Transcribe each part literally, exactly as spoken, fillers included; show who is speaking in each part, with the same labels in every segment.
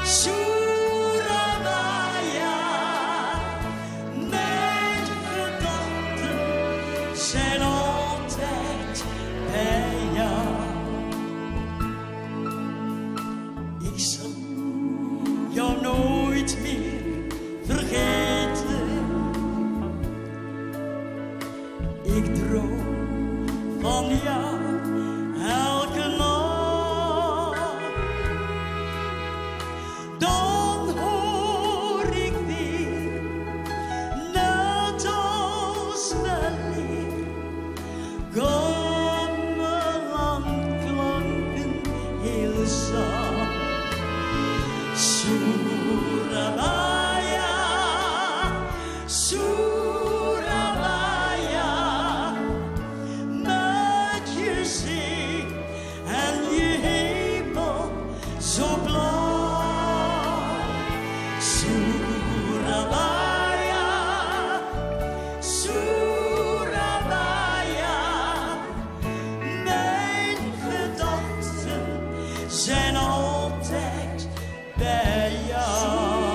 Speaker 1: mijn gedachten zijn altijd bij jou. Ik zal jou nooit meer vergeten. Ik droom van jou elke nacht. Dan hoor ik weer, net als weleer, gamelan-klanken heel zacht. Soerabaja, Soerabaja, met je zee en je hemel zo blauw. Soerabaja, Soerabaja, mijn gedachten zijn altijd bij jou.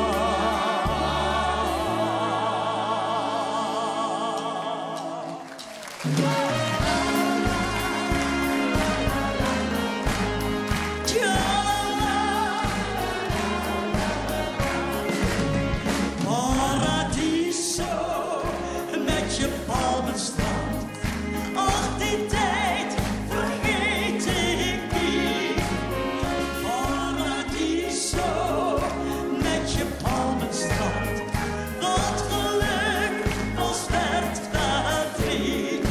Speaker 1: Paradiso, met je palmenstrand. Ach, die tijd vergeet ik niet. Paradiso, met je palmenstrand. Dat geluk was werd verdriet.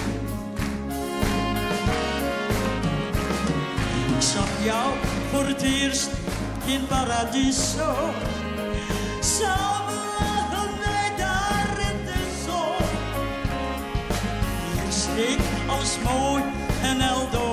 Speaker 1: Ik zag jou voor het eerst in Paradiso. Samen lagen wij daar in de zon. Hier steekt alles mooi en helder.